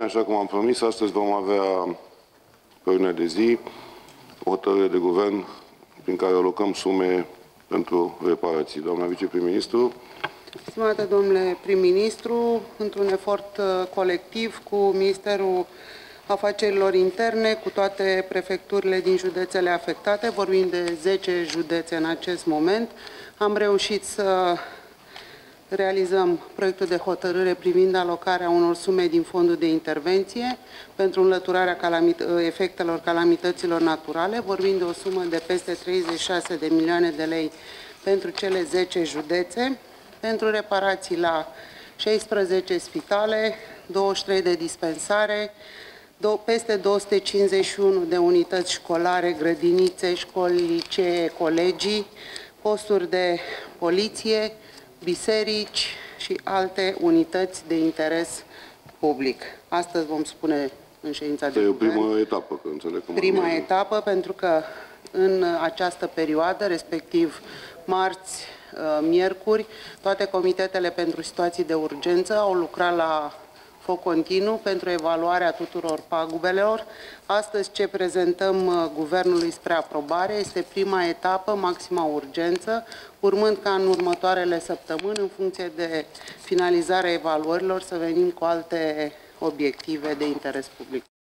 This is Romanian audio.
Așa cum am promis, astăzi vom avea pe ordinea de zi o hotărâre de guvern prin care alocăm sume pentru reparații. Doamna viceprim-ministru. Stimate domnule prim-ministru, într-un efort colectiv cu Ministerul Afacerilor Interne, cu toate prefecturile din județele afectate, vorbim de 10 județe în acest moment, am reușit să realizăm proiectul de hotărâre privind alocarea unor sume din fondul de intervenție pentru înlăturarea efectelor calamităților naturale. Vorbim de o sumă de peste 36 de milioane de lei pentru cele 10 județe, pentru reparații la 16 spitale, 23 de dispensare, peste 251 de unități școlare, grădinițe, școli, licee, colegii, posturi de poliție, biserici și alte unități de interes public. Astăzi vom spune în ședința de guvern. E o primă etapă, că înțeleg. Prima etapă, pentru că în această perioadă, respectiv marți, miercuri, toate comitetele pentru situații de urgență au lucrat la foc continuu pentru evaluarea tuturor pagubelor. Astăzi ce prezentăm Guvernului spre aprobare este prima etapă, maxima urgență, urmând ca în următoarele săptămâni, în funcție de finalizarea evaluărilor, să venim cu alte obiective de interes public.